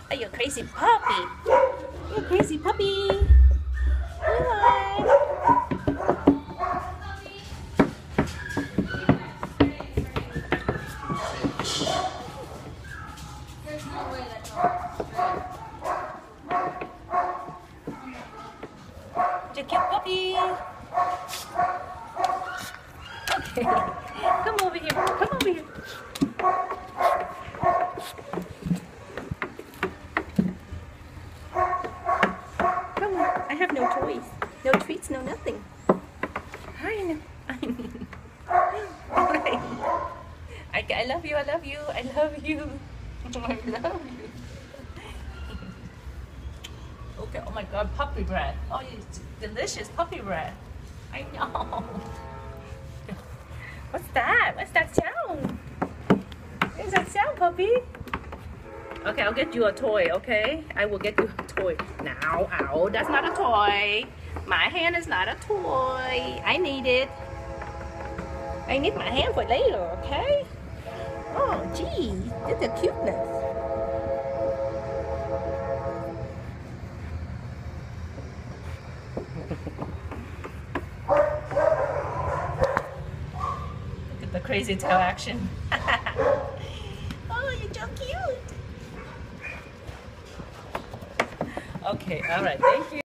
Are you a crazy puppy? You a crazy puppy? Hi. You cute puppy. Okay. Come over here. Come over here. Come on. I have no toys. No treats, no nothing. I know. I love you. I love you. I love you. I love you. Okay. Oh my God, puppy bread. Oh, it's delicious puppy bread. I know. What's that? What's that sound? What's that sound, puppy? Okay, I'll get you a toy, okay? I will get you a toy. Now, ow, that's not a toy. My hand is not a toy. I need it. I need my hand for later, okay? Oh, geez, that's a cuteness. Look at the crazy tail action. Oh, you're so cute. Okay, all right, thank you.